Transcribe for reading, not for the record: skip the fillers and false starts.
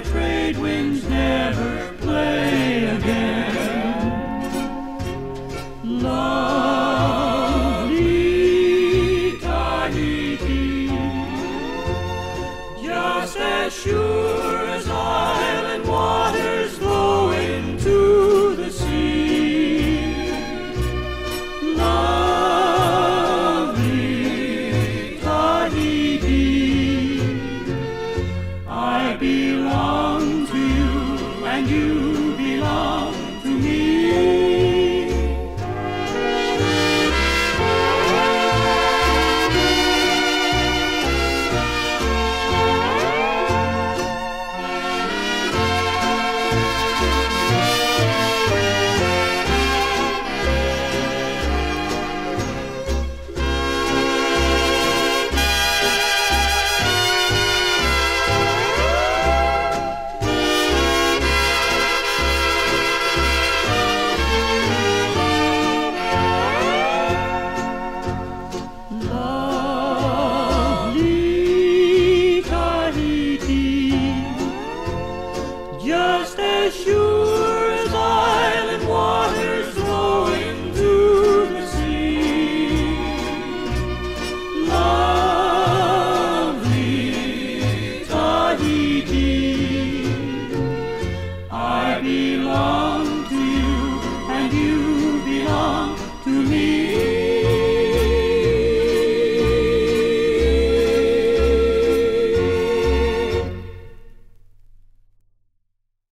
trade winds never play again. Lovely Tahiti, just as sure as island waters flow into the sea. Lovely Tahiti, I belong to you and you belong to me. Just as sure as island waters flow into the sea. Lovely Tahiti, I belong to you and you belong to me.